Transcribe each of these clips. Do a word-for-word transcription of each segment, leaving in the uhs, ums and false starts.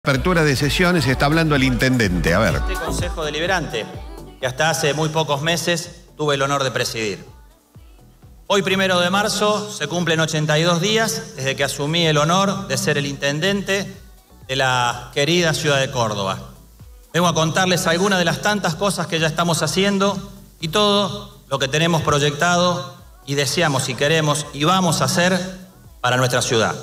Apertura de sesiones, está hablando el intendente, a ver. Este Consejo Deliberante, que hasta hace muy pocos meses tuve el honor de presidir. Hoy, primero de marzo, se cumplen ochenta y dos días desde que asumí el honor de ser el intendente de la querida ciudad de Córdoba. Vengo a contarles algunas de las tantas cosas que ya estamos haciendo y todo lo que tenemos proyectado y deseamos y queremos y vamos a hacer para nuestra ciudad.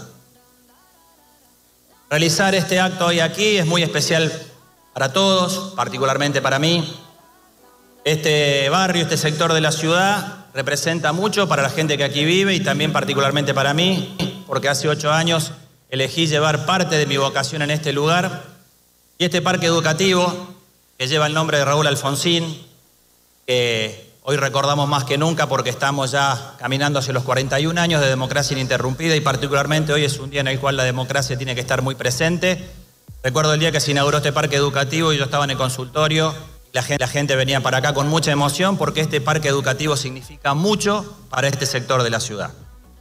Realizar este acto hoy aquí es muy especial para todos, particularmente para mí. Este barrio, este sector de la ciudad representa mucho para la gente que aquí vive y también particularmente para mí, porque hace ocho años elegí llevar parte de mi vocación en este lugar. Y este parque educativo, que lleva el nombre de Raúl Alfonsín, que hoy recordamos más que nunca porque estamos ya caminando hacia los cuarenta y un años de democracia ininterrumpida y particularmente hoy es un día en el cual la democracia tiene que estar muy presente. Recuerdo el día que se inauguró este parque educativo y yo estaba en el consultorio. La gente, la gente venía para acá con mucha emoción porque este parque educativo significa mucho para este sector de la ciudad.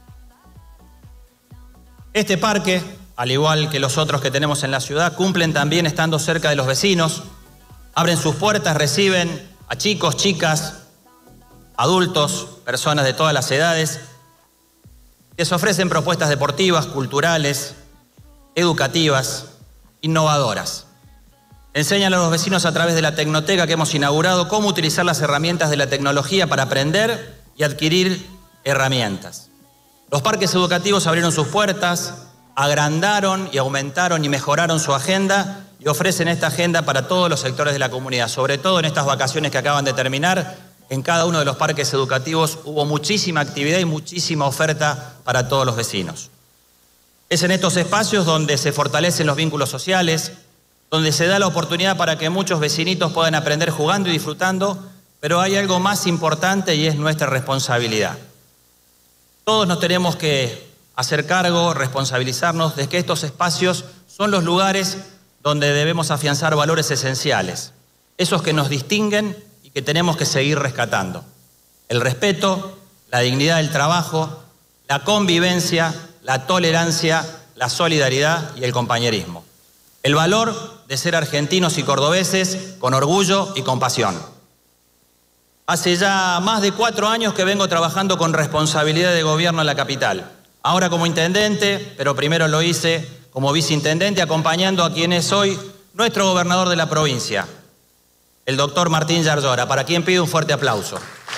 Este parque, al igual que los otros que tenemos en la ciudad, cumplen también estando cerca de los vecinos, abren sus puertas, reciben a chicos, chicas, adultos, personas de todas las edades, les ofrecen propuestas deportivas, culturales, educativas, innovadoras. Enseñan a los vecinos a través de la tecnoteca que hemos inaugurado cómo utilizar las herramientas de la tecnología para aprender y adquirir herramientas. Los parques educativos abrieron sus puertas, agrandaron y aumentaron y mejoraron su agenda y ofrecen esta agenda para todos los sectores de la comunidad, sobre todo en estas vacaciones que acaban de terminar. En cada uno de los parques educativos hubo muchísima actividad y muchísima oferta para todos los vecinos. Es en estos espacios donde se fortalecen los vínculos sociales, donde se da la oportunidad para que muchos vecinitos puedan aprender jugando y disfrutando, pero hay algo más importante y es nuestra responsabilidad. Todos nos tenemos que hacer cargo, responsabilizarnos de que estos espacios son los lugares donde debemos afianzar valores esenciales, esos que nos distinguen y que tenemos que seguir rescatando. El respeto, la dignidad del trabajo, la convivencia, la tolerancia, la solidaridad y el compañerismo. El valor de ser argentinos y cordobeses con orgullo y con pasión. Hace ya más de cuatro años que vengo trabajando con responsabilidad de gobierno en la capital. Ahora como intendente, pero primero lo hice como viceintendente, acompañando a quien es hoy nuestro gobernador de la provincia, el doctor Martín Yarlora, para quien pido un fuerte aplauso.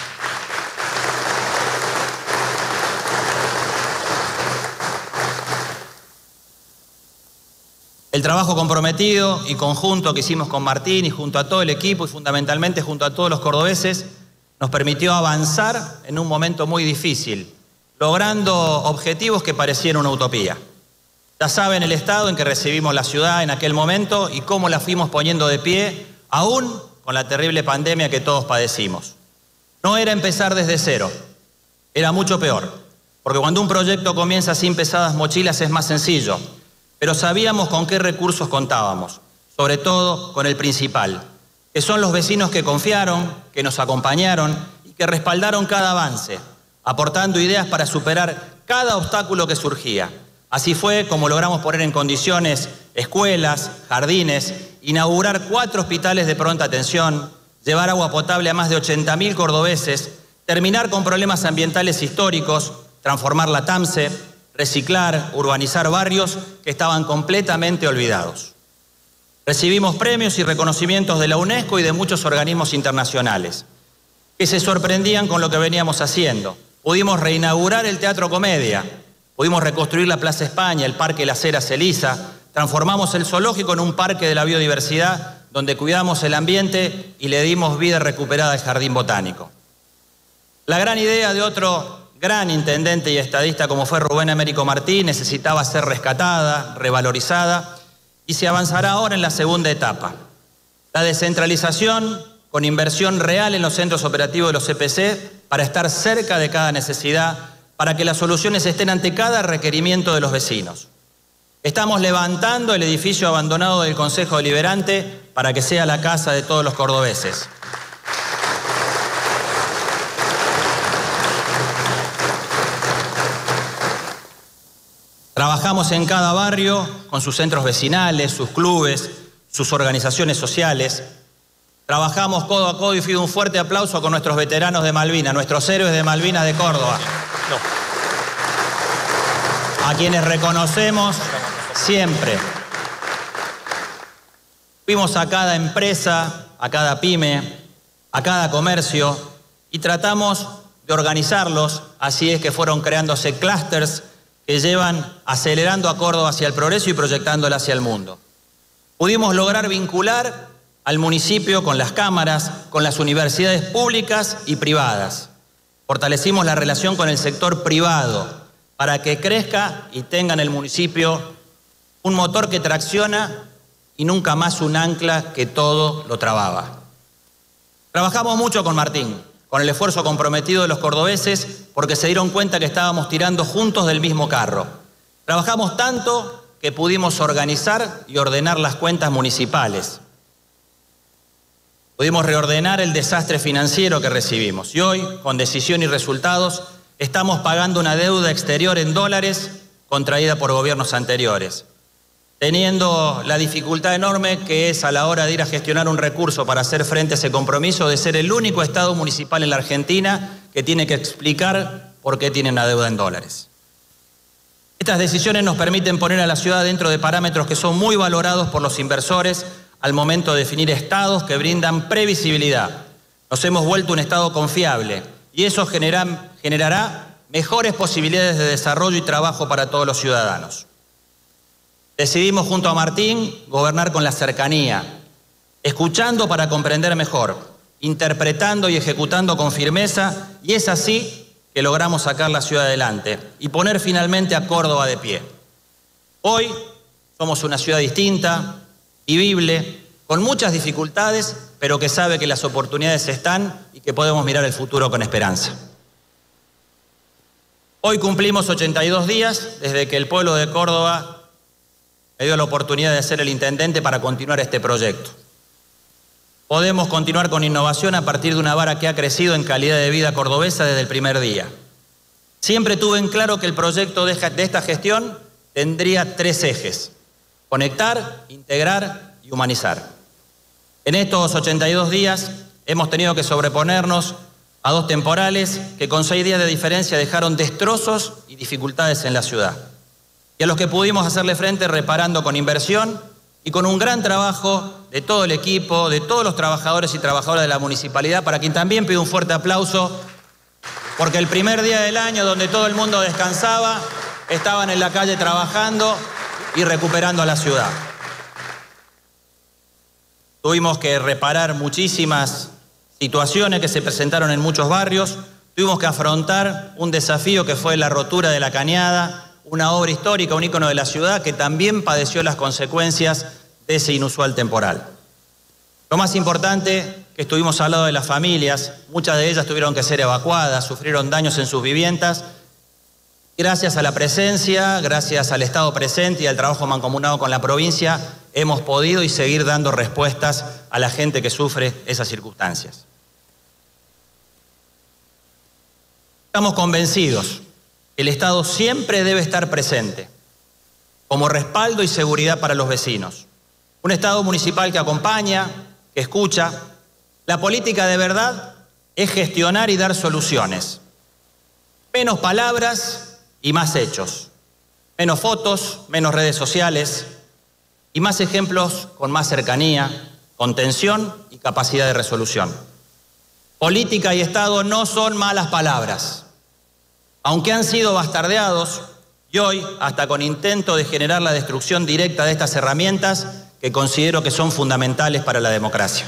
El trabajo comprometido y conjunto que hicimos con Martín y junto a todo el equipo y fundamentalmente junto a todos los cordobeses nos permitió avanzar en un momento muy difícil, logrando objetivos que parecían una utopía. Ya saben el estado en que recibimos la ciudad en aquel momento y cómo la fuimos poniendo de pie, aún con la terrible pandemia que todos padecimos. No era empezar desde cero, era mucho peor, porque cuando un proyecto comienza sin pesadas mochilas es más sencillo, pero sabíamos con qué recursos contábamos, sobre todo con el principal, que son los vecinos que confiaron, que nos acompañaron y que respaldaron cada avance, aportando ideas para superar cada obstáculo que surgía. Así fue como logramos poner en condiciones escuelas, jardines, inaugurar cuatro hospitales de pronta atención, llevar agua potable a más de ochenta mil cordobeses, terminar con problemas ambientales históricos, transformar la TAMSE, reciclar, urbanizar barrios que estaban completamente olvidados. Recibimos premios y reconocimientos de la UNESCO y de muchos organismos internacionales que se sorprendían con lo que veníamos haciendo. Pudimos reinaugurar el Teatro Comedia, pudimos reconstruir la Plaza España, el Parque Las Heras Elisa, transformamos el zoológico en un parque de la biodiversidad donde cuidamos el ambiente y le dimos vida recuperada al Jardín Botánico. La gran idea de otro gran intendente y estadista como fue Rubén Américo Martí necesitaba ser rescatada, revalorizada y se avanzará ahora en la segunda etapa. La descentralización con inversión real en los centros operativos de los C P C para estar cerca de cada necesidad, para que las soluciones estén ante cada requerimiento de los vecinos. Estamos levantando el edificio abandonado del Consejo Deliberante para que sea la casa de todos los cordobeses. Trabajamos en cada barrio con sus centros vecinales, sus clubes, sus organizaciones sociales. Trabajamos codo a codo y pido un fuerte aplauso con nuestros veteranos de Malvinas, nuestros héroes de Malvinas de Córdoba. A quienes reconocemos siempre. Fuimos a cada empresa, a cada pyme, a cada comercio y tratamos de organizarlos, así es que fueron creándose clústeres que llevan acelerando a Córdoba hacia el progreso y proyectándola hacia el mundo. Pudimos lograr vincular al municipio con las cámaras, con las universidades públicas y privadas. Fortalecimos la relación con el sector privado para que crezca y tenga en el municipio un motor que tracciona y nunca más un ancla que todo lo trababa. Trabajamos mucho con Martín, con el esfuerzo comprometido de los cordobeses, porque se dieron cuenta que estábamos tirando juntos del mismo carro. Trabajamos tanto que pudimos organizar y ordenar las cuentas municipales. Pudimos reordenar el desastre financiero que recibimos. Y hoy, con decisión y resultados, estamos pagando una deuda exterior en dólares contraída por gobiernos anteriores, teniendo la dificultad enorme que es a la hora de ir a gestionar un recurso para hacer frente a ese compromiso de ser el único Estado municipal en la Argentina que tiene que explicar por qué tiene una deuda en dólares. Estas decisiones nos permiten poner a la ciudad dentro de parámetros que son muy valorados por los inversores al momento de definir estados que brindan previsibilidad. Nos hemos vuelto un Estado confiable y eso genera, generará mejores posibilidades de desarrollo y trabajo para todos los ciudadanos. Decidimos junto a Martín gobernar con la cercanía, escuchando para comprender mejor, interpretando y ejecutando con firmeza, y es así que logramos sacar la ciudad adelante y poner finalmente a Córdoba de pie. Hoy somos una ciudad distinta, vivible, con muchas dificultades, pero que sabe que las oportunidades están y que podemos mirar el futuro con esperanza. Hoy cumplimos ochenta y dos días desde que el pueblo de Córdoba me dio la oportunidad de ser el intendente para continuar este proyecto. Podemos continuar con innovación a partir de una vara que ha crecido en calidad de vida cordobesa desde el primer día. Siempre tuve en claro que el proyecto de esta gestión tendría tres ejes: conectar, integrar y humanizar. En estos ochenta y dos días hemos tenido que sobreponernos a dos temporales que con seis días de diferencia dejaron destrozos y dificultades en la ciudad, y a los que pudimos hacerle frente reparando con inversión y con un gran trabajo de todo el equipo, de todos los trabajadores y trabajadoras de la municipalidad, para quien también pido un fuerte aplauso, porque el primer día del año, donde todo el mundo descansaba, estaban en la calle trabajando y recuperando a la ciudad. Tuvimos que reparar muchísimas situaciones que se presentaron en muchos barrios, tuvimos que afrontar un desafío que fue la rotura de la Cañada, una obra histórica, un ícono de la ciudad que también padeció las consecuencias de ese inusual temporal. Lo más importante, que estuvimos al lado de las familias, muchas de ellas tuvieron que ser evacuadas, sufrieron daños en sus viviendas. Gracias a la presencia, gracias al Estado presente y al trabajo mancomunado con la provincia, hemos podido y seguir dando respuestas a la gente que sufre esas circunstancias. Estamos convencidos que el Estado siempre debe estar presente como respaldo y seguridad para los vecinos. Un Estado municipal que acompaña, que escucha. La política de verdad es gestionar y dar soluciones. Menos palabras y más hechos. Menos fotos, menos redes sociales y más ejemplos con más cercanía, contención y capacidad de resolución. Política y Estado no son malas palabras, aunque han sido bastardeados y hoy hasta con intento de generar la destrucción directa de estas herramientas que considero que son fundamentales para la democracia.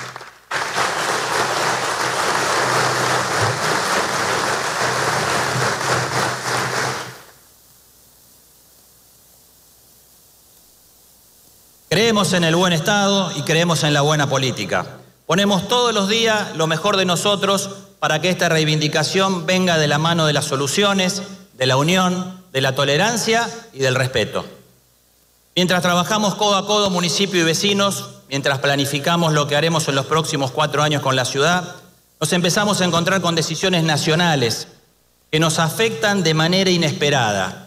Creemos en el buen Estado y creemos en la buena política. Ponemos todos los días lo mejor de nosotros para que esta reivindicación venga de la mano de las soluciones, de la unión, de la tolerancia y del respeto. Mientras trabajamos codo a codo municipio y vecinos, mientras planificamos lo que haremos en los próximos cuatro años con la ciudad, nos empezamos a encontrar con decisiones nacionales que nos afectan de manera inesperada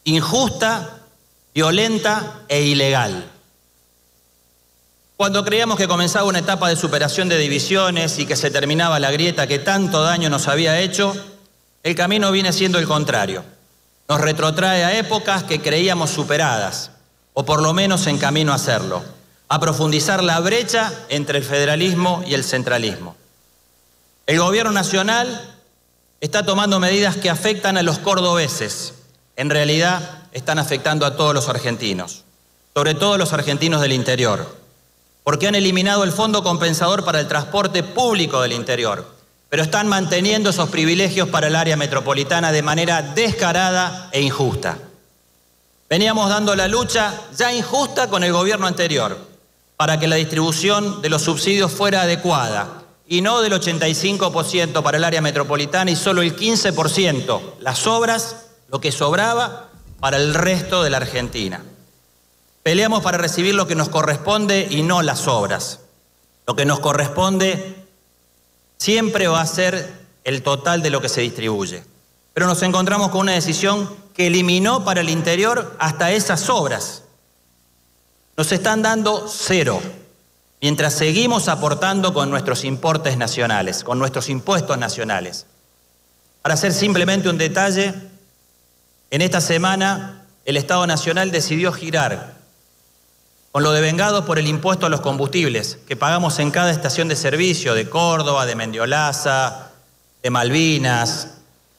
injusta, violenta e ilegal. Cuando creíamos que comenzaba una etapa de superación de divisiones y que se terminaba la grieta que tanto daño nos había hecho, el camino viene siendo el contrario. Nos retrotrae a épocas que creíamos superadas, o por lo menos en camino a hacerlo, a profundizar la brecha entre el federalismo y el centralismo. El gobierno nacional está tomando medidas que afectan a los cordobeses. En realidad, están afectando a todos los argentinos, sobre todo los argentinos del interior, porque han eliminado el fondo compensador para el transporte público del interior, pero están manteniendo esos privilegios para el área metropolitana de manera descarada e injusta. Veníamos dando la lucha ya injusta con el gobierno anterior para que la distribución de los subsidios fuera adecuada y no del ochenta y cinco por ciento para el área metropolitana y solo el quince por ciento, las obras, lo que sobraba, para el resto de la Argentina. Peleamos para recibir lo que nos corresponde y no las obras. Lo que nos corresponde siempre va a ser el total de lo que se distribuye. Pero nos encontramos con una decisión que eliminó para el interior hasta esas obras. Nos están dando cero, mientras seguimos aportando con nuestros importes nacionales, con nuestros impuestos nacionales. Para hacer simplemente un detalle, en esta semana el Estado Nacional decidió girar con lo devengado por el impuesto a los combustibles que pagamos en cada estación de servicio de Córdoba, de Mendiolaza, de Malvinas,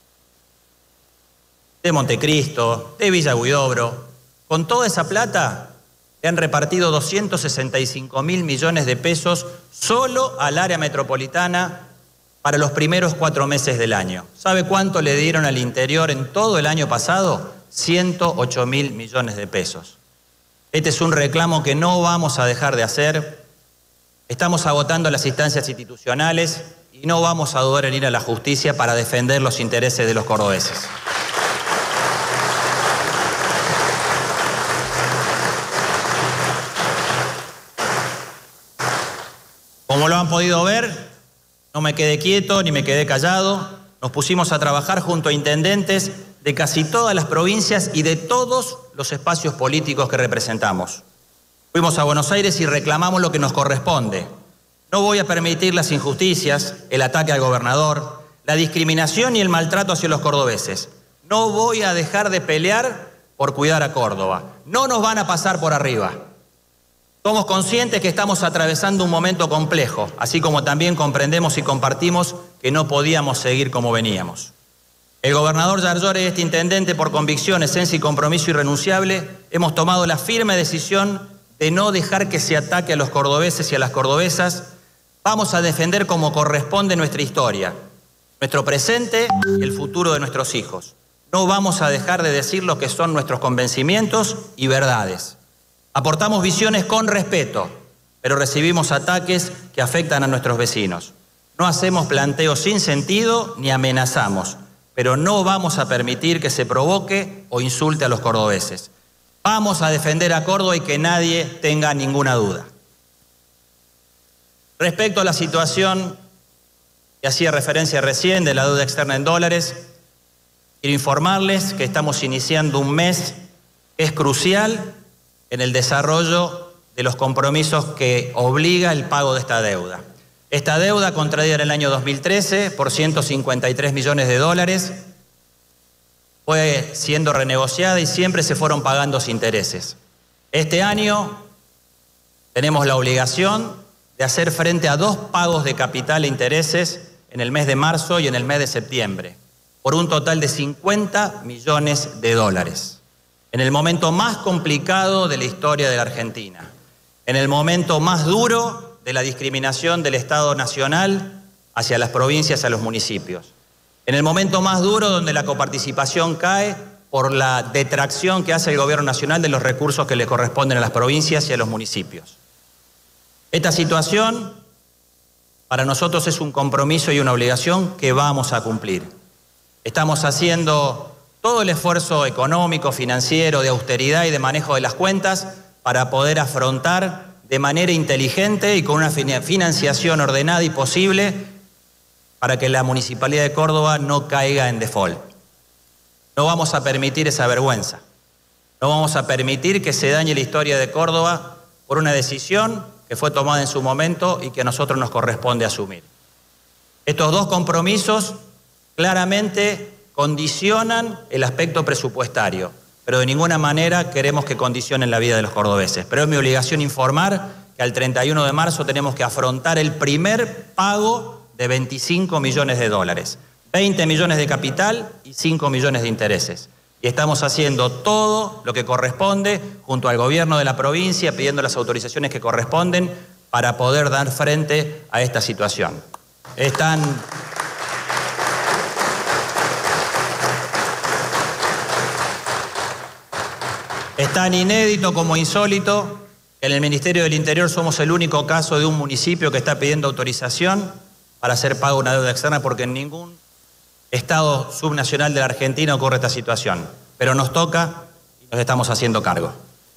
de Montecristo, de Villa Huidobro. Con toda esa plata le han repartido doscientos sesenta y cinco mil millones de pesos solo al área metropolitana para los primeros cuatro meses del año. ¿Sabe cuánto le dieron al interior en todo el año pasado? ciento ocho mil millones de pesos. Este es un reclamo que no vamos a dejar de hacer. Estamos agotando las instancias institucionales y no vamos a dudar en ir a la justicia para defender los intereses de los cordobeses. Como lo han podido ver, no me quedé quieto ni me quedé callado. Nos pusimos a trabajar junto a intendentes de casi todas las provincias y de todos los espacios políticos que representamos. Fuimos a Buenos Aires y reclamamos lo que nos corresponde. No voy a permitir las injusticias, el ataque al gobernador, la discriminación y el maltrato hacia los cordobeses. No voy a dejar de pelear por cuidar a Córdoba. No nos van a pasar por arriba. Somos conscientes que estamos atravesando un momento complejo, así como también comprendemos y compartimos que no podíamos seguir como veníamos. El gobernador Yarlora y este intendente, por convicción, esencia y compromiso irrenunciable, hemos tomado la firme decisión de no dejar que se ataque a los cordobeses y a las cordobesas. Vamos a defender como corresponde nuestra historia, nuestro presente y el futuro de nuestros hijos. No vamos a dejar de decir lo que son nuestros convencimientos y verdades. Aportamos visiones con respeto, pero recibimos ataques que afectan a nuestros vecinos. No hacemos planteos sin sentido ni amenazamos, pero no vamos a permitir que se provoque o insulte a los cordobeses. Vamos a defender a Córdoba y que nadie tenga ninguna duda. Respecto a la situación que hacía referencia recién de la deuda externa en dólares, quiero informarles que estamos iniciando un mes que es crucial en el desarrollo de los compromisos que obliga el pago de esta deuda. Esta deuda contraída en el año dos mil trece por ciento cincuenta y tres millones de dólares fue siendo renegociada y siempre se fueron pagando los intereses. Este año tenemos la obligación de hacer frente a dos pagos de capital e intereses en el mes de marzo y en el mes de septiembre, por un total de cincuenta millones de dólares. En el momento más complicado de la historia de la Argentina, en el momento más duro de la discriminación del Estado Nacional hacia las provincias y a los municipios. En el momento más duro donde la coparticipación cae por la detracción que hace el Gobierno Nacional de los recursos que le corresponden a las provincias y a los municipios. Esta situación para nosotros es un compromiso y una obligación que vamos a cumplir. Estamos haciendo todo el esfuerzo económico, financiero, de austeridad y de manejo de las cuentas para poder afrontar de manera inteligente y con una financiación ordenada y posible para que la Municipalidad de Córdoba no caiga en default. No vamos a permitir esa vergüenza. No vamos a permitir que se dañe la historia de Córdoba por una decisión que fue tomada en su momento y que a nosotros nos corresponde asumir. Estos dos compromisos claramente condicionan el aspecto presupuestario, pero de ninguna manera queremos que condicionen la vida de los cordobeses. Pero es mi obligación informar que al treinta y uno de marzo tenemos que afrontar el primer pago de veinticinco millones de dólares, veinte millones de capital y cinco millones de intereses. Y estamos haciendo todo lo que corresponde junto al gobierno de la provincia, pidiendo las autorizaciones que corresponden para poder dar frente a esta situación. Están... Es tan inédito como insólito que en el Ministerio del Interior somos el único caso de un municipio que está pidiendo autorización para hacer pago de una deuda externa, porque en ningún Estado subnacional de la Argentina ocurre esta situación. Pero nos toca y nos estamos haciendo cargo.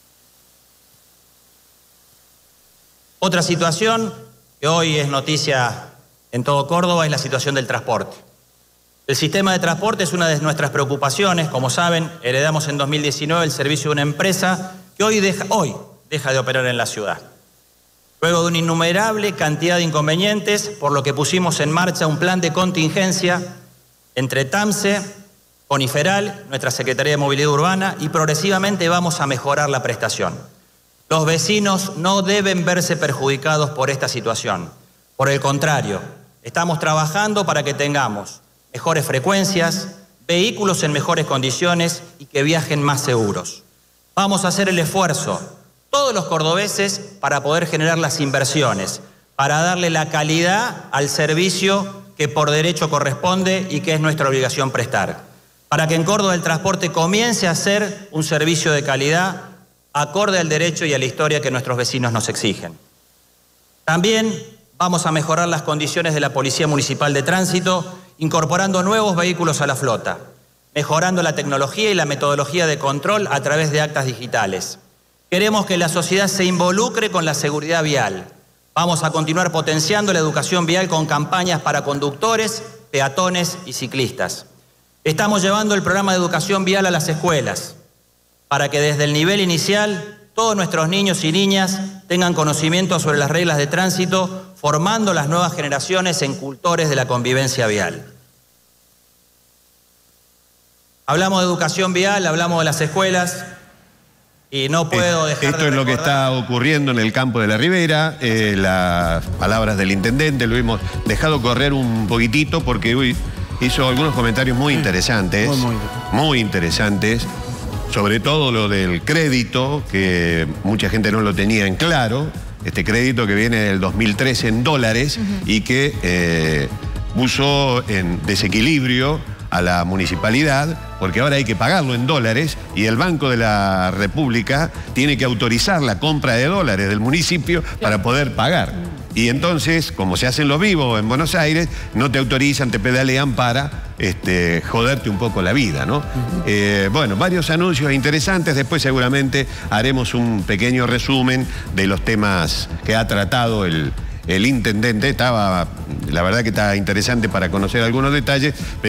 Otra situación que hoy es noticia en todo Córdoba es la situación del transporte. El sistema de transporte es una de nuestras preocupaciones. Como saben, heredamos en dos mil diecinueve el servicio de una empresa que hoy deja, hoy deja de operar en la ciudad. Luego de una innumerable cantidad de inconvenientes, por lo que pusimos en marcha un plan de contingencia entre TAMSE, Coniferal, nuestra Secretaría de Movilidad Urbana, y progresivamente vamos a mejorar la prestación. Los vecinos no deben verse perjudicados por esta situación. Por el contrario, estamos trabajando para que tengamos mejores frecuencias, vehículos en mejores condiciones y que viajen más seguros. Vamos a hacer el esfuerzo, todos los cordobeses, para poder generar las inversiones, para darle la calidad al servicio que por derecho corresponde y que es nuestra obligación prestar. Para que en Córdoba el transporte comience a ser un servicio de calidad acorde al derecho y a la historia que nuestros vecinos nos exigen. También vamos a mejorar las condiciones de la Policía Municipal de Tránsito, incorporando nuevos vehículos a la flota, mejorando la tecnología y la metodología de control a través de actas digitales. Queremos que la sociedad se involucre con la seguridad vial. Vamos a continuar potenciando la educación vial con campañas para conductores, peatones y ciclistas. Estamos llevando el programa de educación vial a las escuelas, para que desde el nivel inicial todos nuestros niños y niñas tengan conocimiento sobre las reglas de tránsito, formando las nuevas generaciones en cultores de la convivencia vial. Hablamos de educación vial, hablamos de las escuelas y no puedo dejar Esto de es lo que recordar... está ocurriendo en el campo de la Ribera. Eh, las palabras del intendente lo hemos dejado correr un poquitito porque hoy hizo algunos comentarios muy interesantes, Muy, muy. muy interesantes, sobre todo lo del crédito, que mucha gente no lo tenía en claro, este crédito que viene del dos mil trece en dólares uh-huh. y que eh, puso en desequilibrio a la municipalidad, porque ahora hay que pagarlo en dólares y el Banco de la República tiene que autorizar la compra de dólares del municipio para poder pagar. Y entonces, como se hacen los vivos en Buenos Aires, no te autorizan, te pedalean para este, joderte un poco la vida, ¿no? Uh-huh. eh, bueno, varios anuncios interesantes. Después seguramente haremos un pequeño resumen de los temas que ha tratado el, el intendente. Estaba, la verdad que está interesante para conocer algunos detalles.